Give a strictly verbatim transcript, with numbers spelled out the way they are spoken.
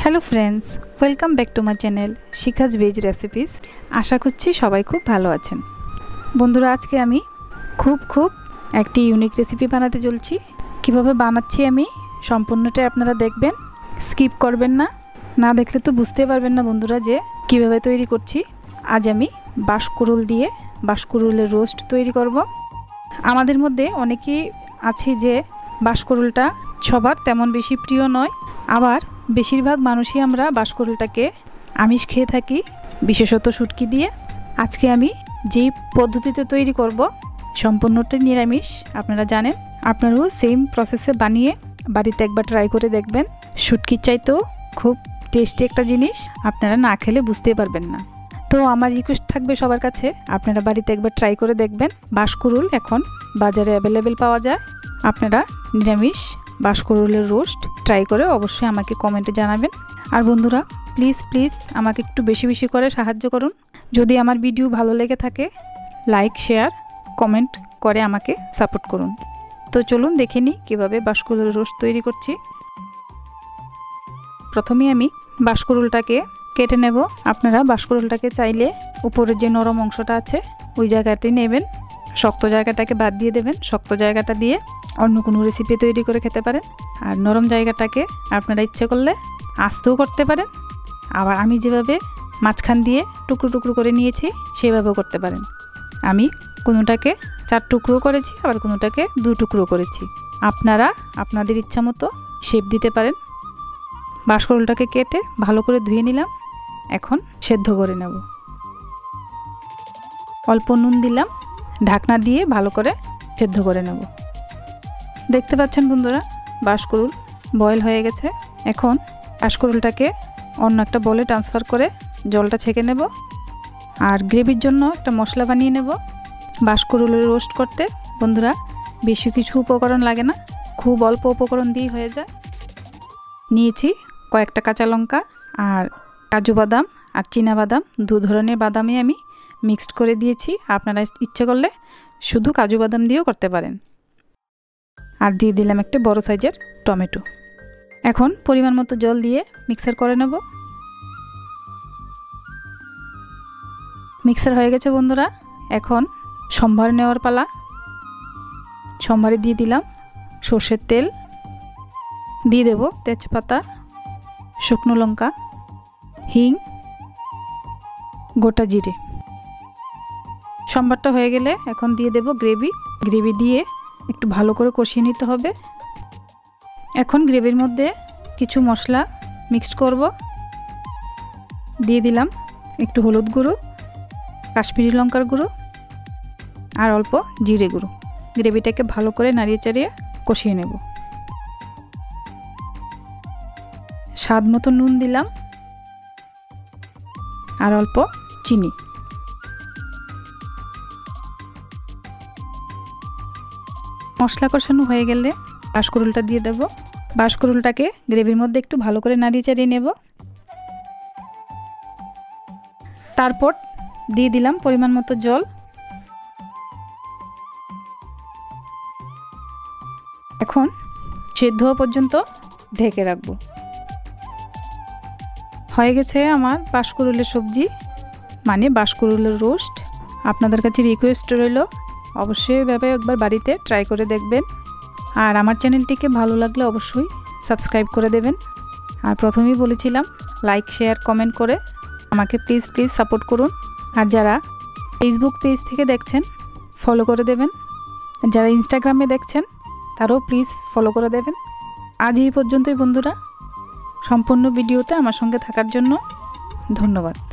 Hello friends, welcome back to my channel Shikha's veg recipes. আশা করছি সবাই খুব ভালো আছেন। বন্ধুরা, আজকে আমি খুব খুব একটি ইউনিক রেসিপি বানাতে চলছি। কিভাবে বানাচ্ছি আমি সম্পূর্ণটাই আপনারা দেখবেন, স্কিপ করবেন না। না দেখলে তো বুঝতে পারবেন না বন্ধুরা যে কিভাবে তৈরি করছি। আজ আমি বাঁশকুড়ুল দিয়ে বাঁশকুড়ুলের রোস্ট তৈরি করব। আমাদের মধ্যে অনেকেই আছে যে বাঁশকুড়ুলটা সবার তেমন বেশি প্রিয় নয়, আবার বেশিরভাগ মানুষই আমরা বাঁশকুড়ুলটাকে আমিষ খেয়ে থাকি, বিশেষত শুটকি দিয়ে। আজকে আমি যেই পদ্ধতিতে তৈরি করব সম্পূর্ণটাই নিরামিষ, আপনারা জানেন। আপনারাও সেম প্রসেসে বানিয়ে বাড়িতে একবার ট্রাই করে দেখবেন। শুটকির চাইতেও খুব টেস্টি একটা জিনিস, আপনারা না খেলে বুঝতে পারবেন না। তো আমার রিকোয়েস্ট থাকবে সবার কাছে, আপনারা বাড়িতে একবার ট্রাই করে দেখবেন। বাঁশকুড়ুল এখন বাজারে অ্যাভেলেবেল পাওয়া যায়। আপনারা নিরামিষ বাঁশকুড়ুলের রোস্ট ট্রাই করে অবশ্যই আমাকে কমেন্টে জানাবেন। আর বন্ধুরা, প্লিজ প্লিজ আমাকে একটু বেশি বেশি করে সাহায্য করুন। যদি আমার ভিডিও ভালো লেগে থাকে, লাইক শেয়ার কমেন্ট করে আমাকে সাপোর্ট করুন। তো চলুন দেখে নিই কীভাবে বাঁশকুড়ুলের রোস্ট তৈরি করছি। প্রথমে আমি বাঁশকুড়ুলটাকে কেটে নেব। আপনারা বাঁশকুড়ুলটাকে চাইলে উপরের যে নরম অংশটা আছে ওই জায়গাটি নেবেন, শক্ত জায়গাটাকে বাদ দিয়ে দেবেন। শক্ত জায়গাটা দিয়ে অন্য কোনো রেসিপি তৈরি করে খেতে পারেন। আর নরম জায়গাটাকে আপনারা ইচ্ছে করলে আস্তেও করতে পারেন, আবার আমি যেভাবে মাঝখান দিয়ে টুকরো টুকরো করে নিয়েছি সেভাবেও করতে পারেন। আমি কোনোটাকে চার টুকরো করেছি, আবার কোনোটাকে দু টুকরো করেছি। আপনারা আপনাদের ইচ্ছা মতো শেপ দিতে পারেন। বাঁশকুড়ুলটাকে কেটে ভালো করে ধুয়ে নিলাম, এখন সেদ্ধ করে নেব। অল্প নুন দিলাম, ঢাকনা দিয়ে ভালো করে সেদ্ধ করে নেব। দেখতে পাচ্ছেন বন্ধুরা, বাঁশকুড়ুল বয়েল হয়ে গেছে। এখন বাঁশকুড়ুলটাকে অন্য একটা বলে ট্রান্সফার করে জলটা ছেঁকে নেব। আর গ্রেভির জন্য একটা মশলা বানিয়ে নেব। বাঁশকুড়ুলের রোস্ট করতে বন্ধুরা বেশি কিছু উপকরণ লাগে না, খুব অল্প উপকরণ দিয়ে হয়ে যায়। নিয়েছি কয়েকটা কাঁচা লঙ্কা আর কাজু বাদাম আর চীনা বাদাম, দু ধরনের বাদামই আমি মিক্সড করে দিয়েছি। আপনারা ইচ্ছে করলে শুধু কাজু বাদাম দিয়েও করতে পারেন। আর দিয়ে দিলাম একটা বড় সাইজের টমেটো। এখন পরিমাণ মতো জল দিয়ে মিক্সার করে নেব। মিক্সার হয়ে গেছে বন্ধুরা, এখন সম্ভার নেওয়ার পালা। সম্ভারে দিয়ে দিলাম সর্ষের তেল, দিয়ে দেব তেজপাতা, শুকনো লঙ্কা, হিং, গোটা জিরে। সম্ভারটা হয়ে গেলে এখন দিয়ে দেব গ্রেভি। গ্রেভি দিয়ে একটু ভালো করে কষিয়ে নিতে হবে। এখন গ্রেভির মধ্যে কিছু মশলা মিক্সড করব। দিয়ে দিলাম একটু হলুদ গুঁড়ো, কাশ্মীরি লঙ্কার গুঁড়ো আর অল্প জিরে গুঁড়ো। গ্রেভিটাকে ভালো করে নাড়িয়ে চাড়িয়ে কষিয়ে নেব। স্বাদ মতো নুন দিলাম আর অল্প চিনি। মশলা কষানো হয়ে গেলে বাঁশকুড়ুলটা দিয়ে দেব। বাঁশকুড়ুলটাকে গ্রেভির মধ্যে একটু ভালো করে নাড়িয়ে চাড়িয়ে নেব। তারপর দিয়ে দিলাম পরিমাণ মতো জল। এখন সেদ্ধ হওয়া পর্যন্ত ঢেকে রাখবো। হয়ে গেছে আমার বাঁশকুড়ুলের সবজি, মানে বাঁশকুড়ুলের রোস্ট। আপনাদের কাছে রিকোয়েস্ট রইল, অবশ্যই এভাবে একবার বাড়িতে ট্রাই করে দেখবেন। আর আমার চ্যানেলটিকে ভালো লাগলে অবশ্যই সাবস্ক্রাইব করে দেবেন। আর প্রথমেই বলেছিলাম লাইক শেয়ার কমেন্ট করে আমাকে প্লিজ প্লিজ সাপোর্ট করুন। আর যারা ফেসবুক পেজ থেকে দেখছেন ফলো করে দেবেন, যারা ইনস্টাগ্রামে দেখছেন তারাও প্লিজ ফলো করে দেবেন। আজ এই পর্যন্তই বন্ধুরা। সম্পূর্ণ ভিডিওতে আমার সঙ্গে থাকার জন্য ধন্যবাদ।